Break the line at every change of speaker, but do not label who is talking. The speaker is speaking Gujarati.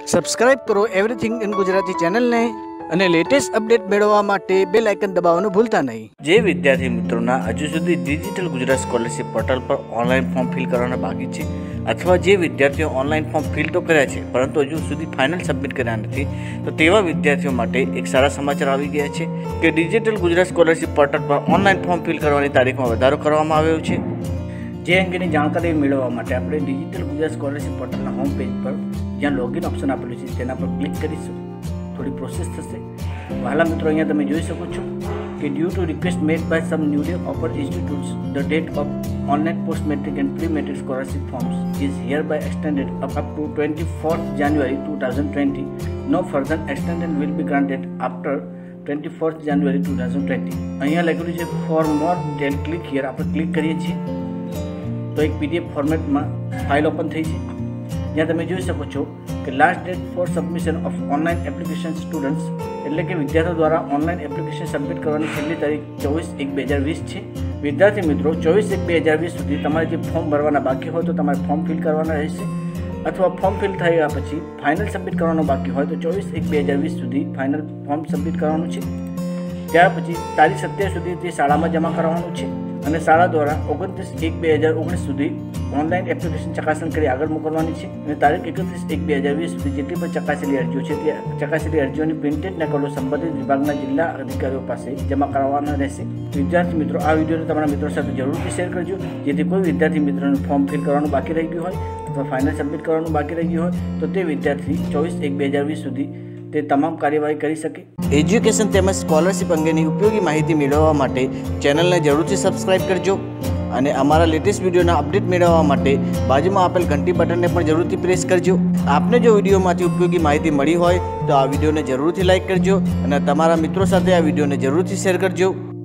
સબસ્ક્રાઇબ કરો એવરીથિંગ ઇન ગુજરાતી ચેનલને અને લેટેસ્ટ અપડેટ મેળવવા માટે બેલ આઇકન દબાવવાનું ભૂલતા નહીં।
જે વિદ્યાર્થી મિત્રોના હજુ સુધી ડિજિટલ ગુજરાત સ્કોલરશિપ પોર્ટલ પર ઓનલાઈન ફોર્મ ફિલ કરવાના બાકી છે અથવા જે વિદ્યાર્થીઓ ઓનલાઈન ફોર્મ ફિલ તો કર્યા છે પરંતુ હજુ સુધી ફાઇનલ સબમિટ કર્યા નથી તો તેવા વિદ્યાર્થીઓ માટે એક સારા સમાચાર આવી ગયા છે કે ડિજિટલ ગુજરાત સ્કોલરશિપ પોર્ટલ પર ઓનલાઈન ફોર્મ ફિલ કરવાની તારીખમાં વધારો કરવામાં આવ્યો છે। જે અંગેની જાણકારી મેળવવા માટે આપણે ડિજિટલ ગુજરાત સ્કોલરશિપ પોર્ટલના હોમ પેજ પર જ્યાં લોગિન ઓપ્શન આપેલું છે તેના પર ક્લિક કરીશું। થોડી પ્રોસેસ થશે। વહાલા મિત્રો, અહીંયા તમે જોઈ શકો છો કે due to request made by some newly offer institutes the date of online post matric and pre matric scholarship forms is hereby extended up to 24th January 2020. No further extension will be granted after 24th January 2020. અહીંયા લખેલું છે for more then click here. આપણે ક્લિક કરીએ છીએ તો એક PDF ફોર્મેટમાં ફાઇલ ઓપન થઈ છે જ્યાં તમે જોઈ શકો છો કે last date for submission of online application students એટલે કે વિદ્યાર્થીઓ દ્વારા ઓનલાઈન એપ્લિકેશન સબમિટ કરવાની છેલ્લી તારીખ 24/1/2020 છે। વિદ્યાર્થી મિત્રો, 24/1/2020 સુધી તમારે જે ફોર્મ ભરવાના બાકી હોય તો તમારે ફોર્મ ફિલ કરવાના રહેશે અથવા ફોર્મ ફિલ થયા પછી ફાઇનલ સબમિટ કરવાનું બાકી હોય તો 24/1/2020 સુધી ફાઇનલ ફોર્મ સબમિટ કરવાનું છે। ત્યાર પછી તારીખ 27 સુધી તે શાળામાં જમા કરવાનું છે અને શાળા દ્વારા 29/1/2019 સુધી ઓનલાઈન એપ્લિકેશન ચકાસણી કરી આગળ મોકલવાની છે અને તારીખ 31/1/2020 સુધી જેટલી પણ ચકાસેલી અરજીઓ છે તે ચકાસેલી અરજીઓની પ્રિન્ટેડ નકલો સંબંધિત વિભાગના જિલ્લા અધિકારીઓ પાસે જમા કરાવવાના રહેશે। વિદ્યાર્થી મિત્રો, આ વિડીયોને તમારા મિત્રો સાથે જરૂરથી શેર કરજો જેથી કોઈ વિદ્યાર્થી મિત્રોનું ફોર્મ ફિલ કરવાનું બાકી રહી ગયું હોય અથવા ફાઇનલ સબમિટ કરવાનું બાકી રહી ગયું હોય તો તે વિદ્યાર્થી 24/1/2020 સુધી તે તમામ કાર્યવાહી કરી શકે। એજ્યુકેશન તેમજ સ્કોલરશિપ અંગેની ઉપયોગી માહિતી મેળવવા માટે ચેનલને જરૂરથી સબસ્ક્રાઇબ કરજો અને અમારા લેટેસ્ટ વિડીયોના અપડેટ મેળવવા માટે બાજુમાં આપેલ ઘંટી બટનને પણ જરૂરથી પ્રેસ કરજો। આપને જો વિડીયોમાંથી ઉપયોગી માહિતી મળી હોય તો આ વિડીયોને જરૂરથી લાઇક કરજો અને તમારા મિત્રો સાથે આ વિડીયોને જરૂરથી શેર કરજો।